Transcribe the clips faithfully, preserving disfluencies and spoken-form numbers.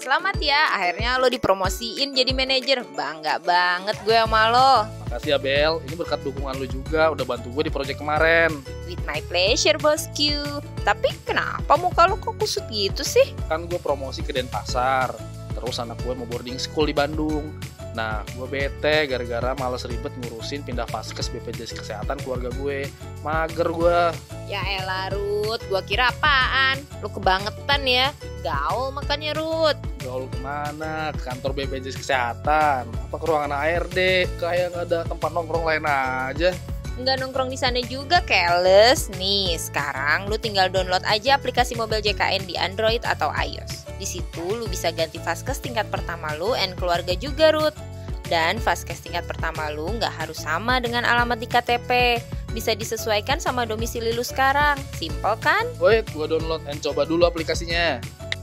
Selamat ya, akhirnya lo dipromosiin jadi manajer. Bangga banget gue sama lo. Makasih ya Bel, ini berkat dukungan lo juga udah bantu gue di project kemarin. With my pleasure bosku. Tapi kenapa muka lo kok kusut gitu sih? Kan gue promosi ke Denpasar, terus anak gue mau boarding school di Bandung. Nah, gue bete gara-gara males ribet ngurusin pindah vaskes B P J S Kesehatan keluarga gue. Mager gue. Ya elah Ruth, gue kira apaan? Lo kebangetan ya. Gaul makanya Ruth. Gaul kemana? Ke kantor B P J S Kesehatan? Apa ke ruangan A R D? Kayak nggak ada tempat nongkrong lain aja. Nggak nongkrong di sana juga, keles. Nih, sekarang lu tinggal download aja aplikasi mobil J K N di Android atau iOS. Di situ lu bisa ganti vaskes tingkat pertama lu and keluarga juga, Ruth. Dan vaskes tingkat pertama lu nggak harus sama dengan alamat di K T P. Bisa disesuaikan sama domisili lu sekarang. Simple kan? Wait, gua download and coba dulu aplikasinya.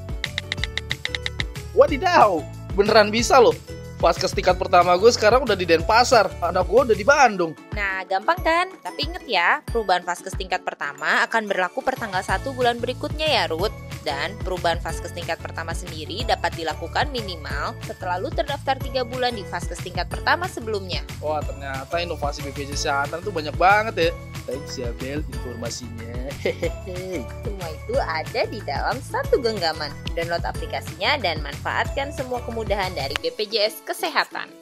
Wadidaw, beneran bisa loh. Vaskes tingkat pertama gue sekarang udah di Denpasar, anak gue udah di Bandung. Nah, gampang kan? Tapi inget ya, perubahan vaskes tingkat pertama akan berlaku per tanggal satu bulan berikutnya ya, Ruth. Dan perubahan vaskes tingkat pertama sendiri dapat dilakukan minimal setelah lu terdaftar tiga bulan di vaskes tingkat pertama sebelumnya. Wah, ternyata inovasi B P J S Kesehatan tuh banyak banget ya. Thanks ya Bel informasinya. Hehehe. Semua itu ada di dalam satu genggaman. Download aplikasinya dan manfaatkan semua kemudahan dari B P J S Kesehatan.